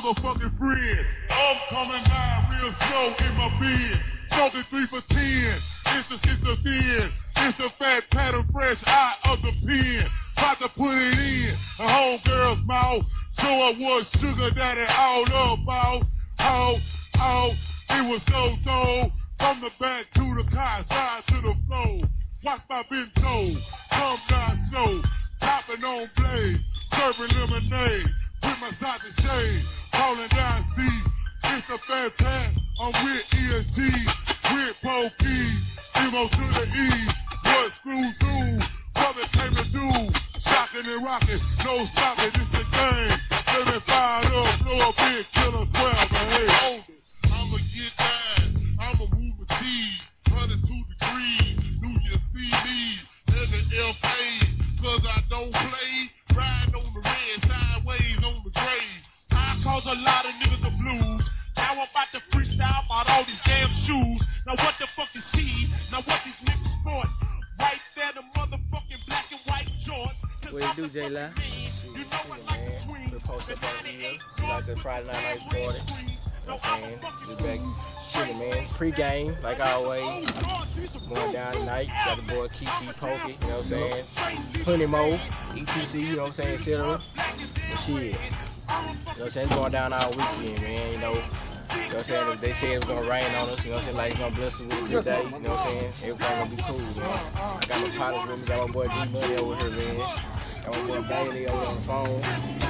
motherfucking friends. I'm coming down real slow in my bed. Smoking 3 for 10. It's the thin. It's the fat pattern fresh out of the pen. About to put it in a homegirl's mouth. Show her what sugar daddy all about. Oh, it was so from the back to the car, side to the floor. Watch my bento, come down slow, chopping on blade, serving lemonade, with my socks and shade, calling down C. It's the fat pat, I'm with ESG, with Pokey, Emo to the E, what screws do, what it came to do, shocking and rocking, no stopping, it's the game, let me fire up, blow a big killer, swear, but hey, hold it, I'ma get down, I'ma move the T's, 102 degrees, do you see me, in the FA, cause I don't play, riding on the red, sideways on the grave, I cause a lot of niggas the blues. Now I'm about to freestyle about all these damn shoes. Now what the fuck is he? Now what these niggas sport? Right there, the motherfucking black and white jorts. What you do, J-Line? We posted up on the hill. We like the Friday night lights party. You know what I'm saying? Just back chilling, man. Pre-game, like always. Going down tonight. Got the boy Keke, Pokey, you know what I'm saying? Plenty more. ETC, you know what I'm saying, etc. But shit. You know what I'm saying? Going down all weekend, man. You know what I'm saying? They said it was gonna rain on us, you know what I'm saying? Like it's gonna bless us with a good day, you know what I'm saying? Everything gonna be cool, man. I got my partners with me, got my boy G Money over here, man. Got my boy Bailey over on the phone.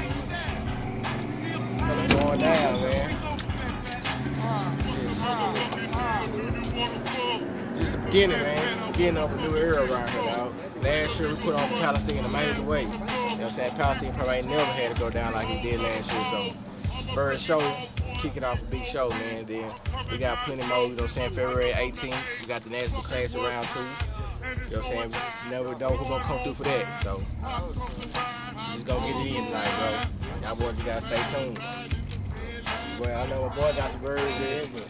It's going down, man. Just the beginning, man. Just the beginning of a new era around here, dog. Last year we put on for Palestine in a major way. You know what I'm saying? Palestine probably ain't never had to go down like it did last year, so first show, kicking off a big show, man. Then we got plenty more, you know what I'm saying? February 18th, we got the National Class around too. You know what I'm saying? You never know who's gonna come through for that, so just gonna get it in tonight, bro. Y'all boys just gotta stay tuned. Well, I know my boy got some birds there, but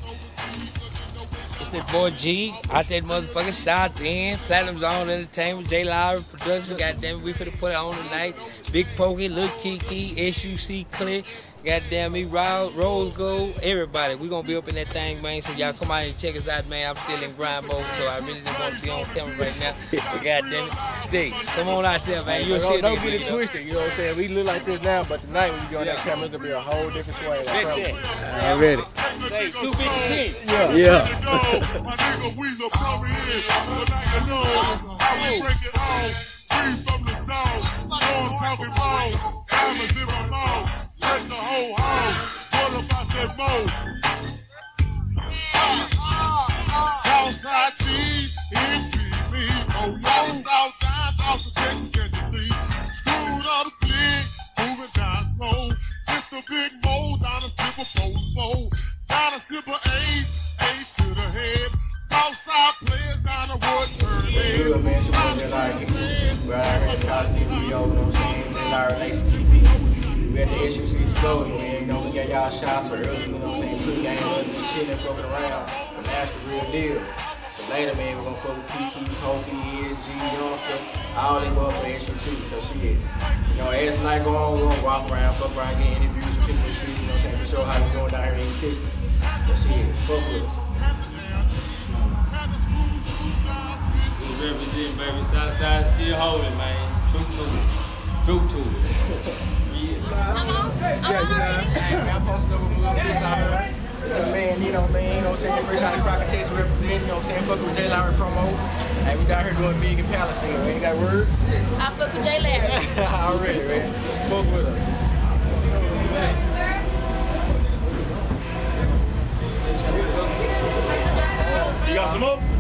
It's that boy G out that motherfucking South End, Platinum Zone Entertainment, J. Lowery Production. Goddamn it, we finna put it on tonight. Big Pokey, Lil Keke, SUC Click. Goddamn me, Rose Gold, everybody. We gonna be up in that thing, man. So y'all come out and check us out, man. I'm still in grind mode, so I really didn't want to be on camera right now. But goddamn it, stay. Come on out there, man. You'll see it. Don't get it twisted, you know what I'm saying? We look like this now, but tonight when you go on that camera, it's gonna be a whole different swag. I'm ready. Say, too big to king. Yeah. My nigga Weezer coming in, but I know how we break it all. Free from the zone, no I'm talking about. Diamonds in my mouth, press the whole home. What about that mode? Southside cheese, it beat me. Oh, yo, Southside, off the Texas, can you see? Screwed up the flick, moving down slow. It's the big mold, down a sipper, fold. Down a sipper, A to the head. Southside players down the wood, turn it. What's good, man? It's your boy J-Lowery. We're out here at Palestine, REO, you know what I'm saying? J-Lowery Nation TV. We at the SUC Explosion, man. You know, we got y'all shots for early, you know what I'm saying? Pre-game, other chilling, fucking around. But now it's the real deal. So later, man, we're gonna fuck with Keke, Pokey, ESG, Youngstar, all they work for the SUC. So shit, you know, as the night go on, we're gonna walk around, fuck around, get interviews with people and shit, you know what I'm saying? To show how we're doing down here in East Texas. So shit, fuck with us. Represent, baby. Southside still holding, man. True to it. True to it. I posted up with my little sis out here. It's a man, you know what I'm saying? Fresh out of Crockett, Texas, represent, you know what I'm saying? Fuck with J-Lowery promo. Hey, we down here doing big in Palestine, man. You got word? I fuck with J-Lowery. Already, man. Fuck with us. You got some more?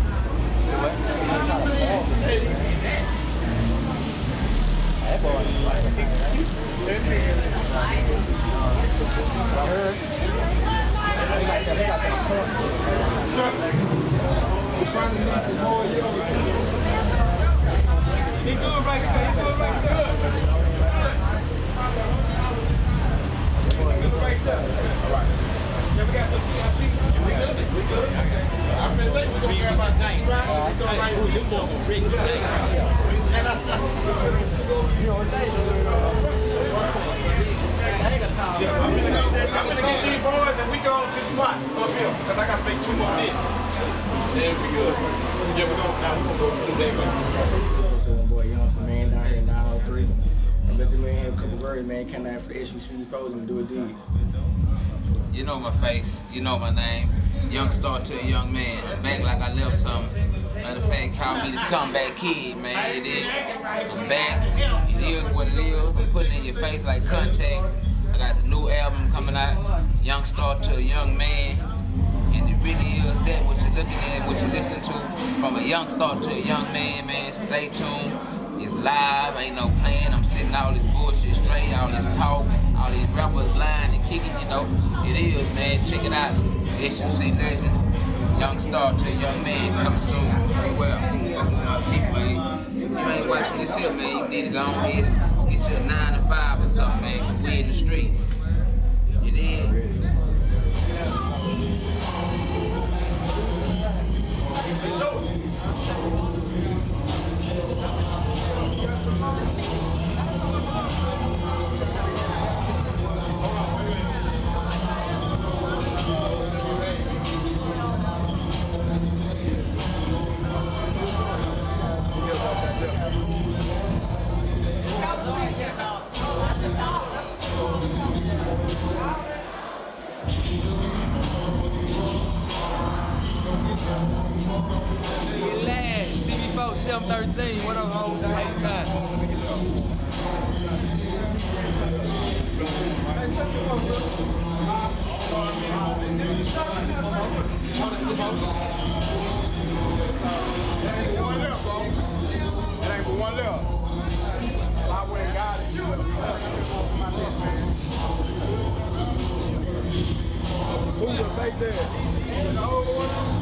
spot up here, because I got to make 2 more of this. Then we good. Yeah, we're going to go through that way. My boy Youngstar, man, down here in 903. I let the man have a couple words, man. Came down for SUC posing and do a deed. You know my face, you know my name. Youngstar to a young man. Back like I left something. Matter of fact, call me the comeback kid, man. You did. I'm back. It is what it is. I'm putting it in your face like contacts. I got the new album coming out, Youngstar to a Young Man. And it really is that what you're looking at, what you're listening to. From a Youngstar to a young man, man. Stay tuned. It's live, ain't no playing. I'm sitting all this bullshit straight, all this talk, all these rappers lying and kicking, you know. It is, man. Check it out. SUC legend, Youngstar to a Young Man, coming soon. Pretty well. Fuck with my people, man. If you ain't watching this here, man, you need to go on ahead and get you a 9 to 5 or something, man. 'Cause we in the streets. You did? CB4, 713, what up, homie? H.a.w.k. It ain't but one left. I went and got it. My next man. Who was back there? The old one?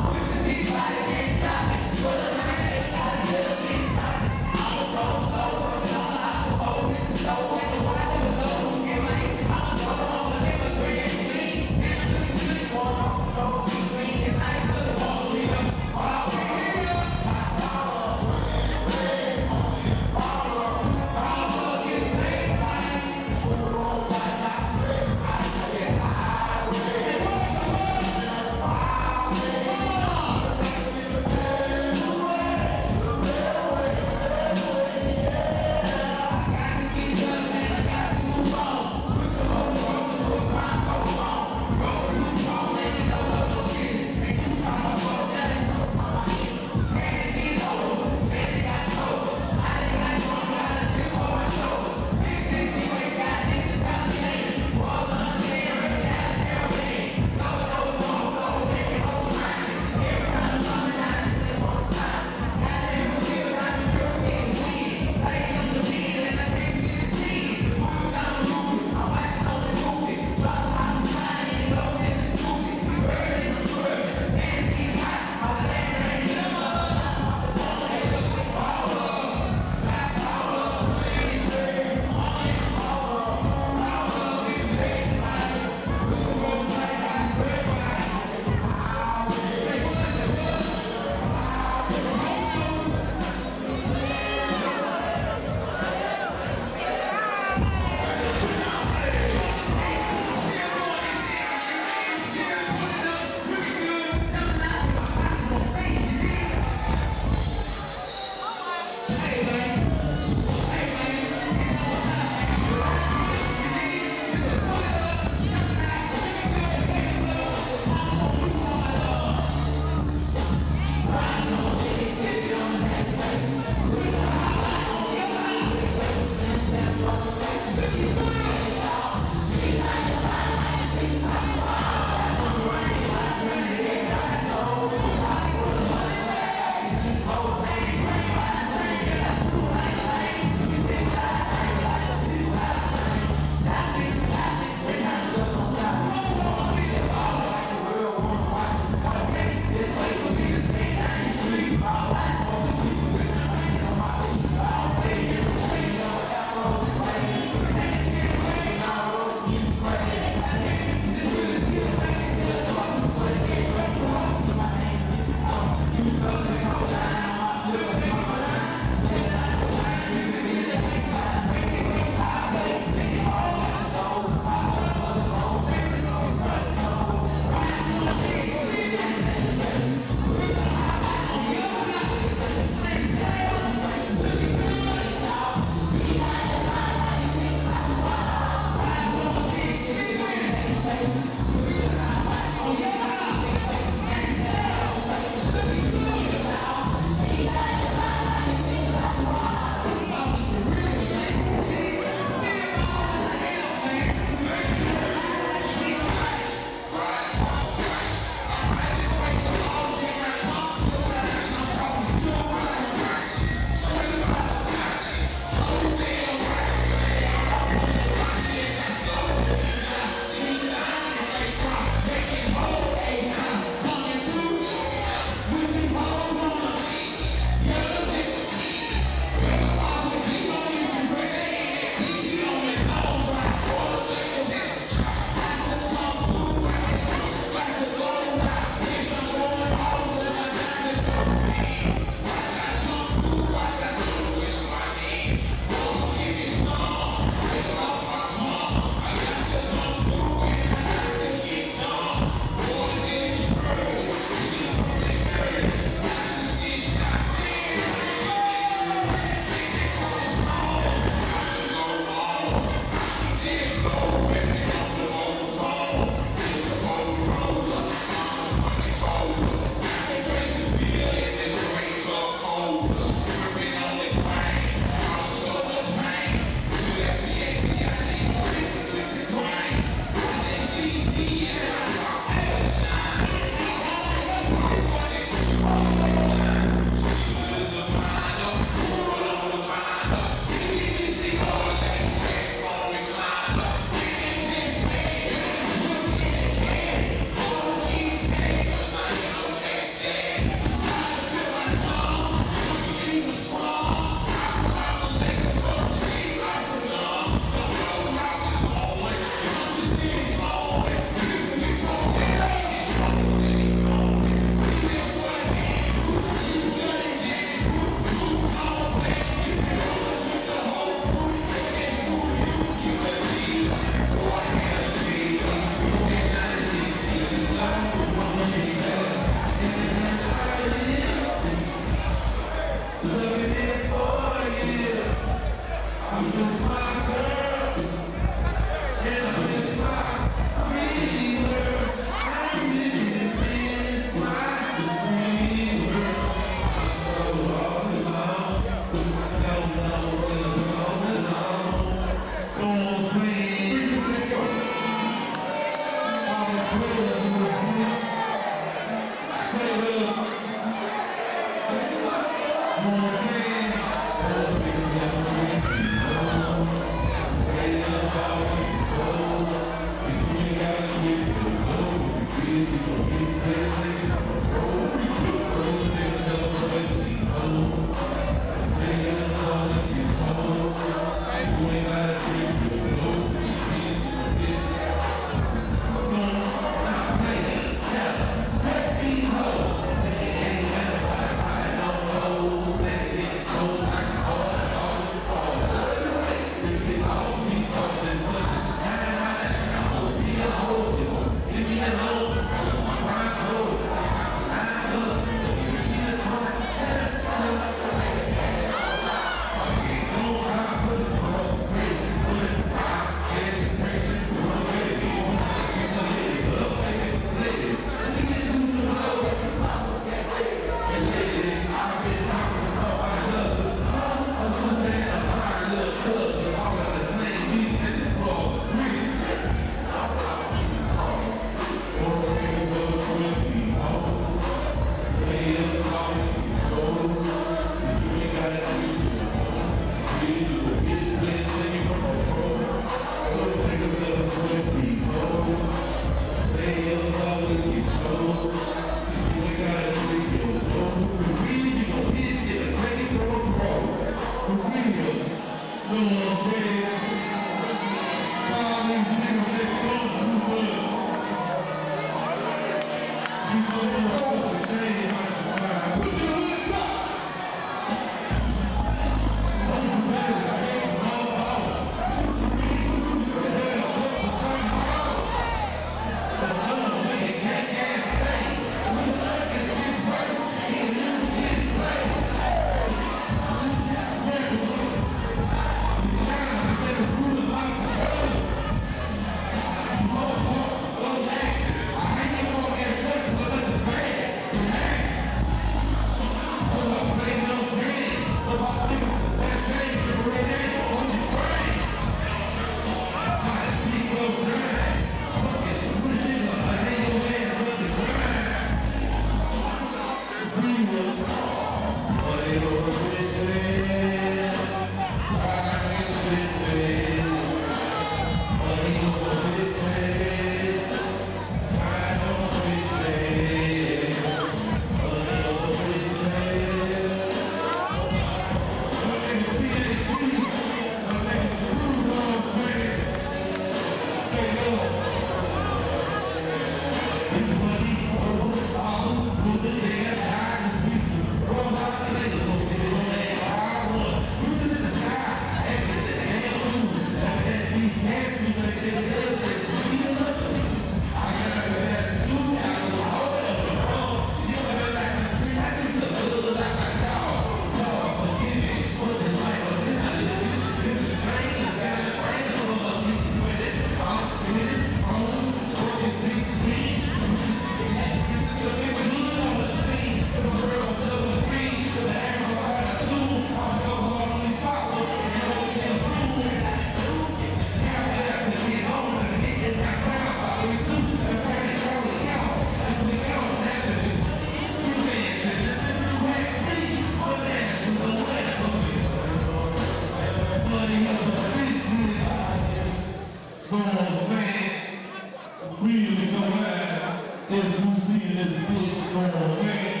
immediately know that SUC in this bitch, you know what I'm saying?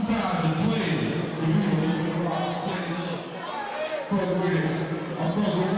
2012, the people in the rock, fuck with it. I'm fucking with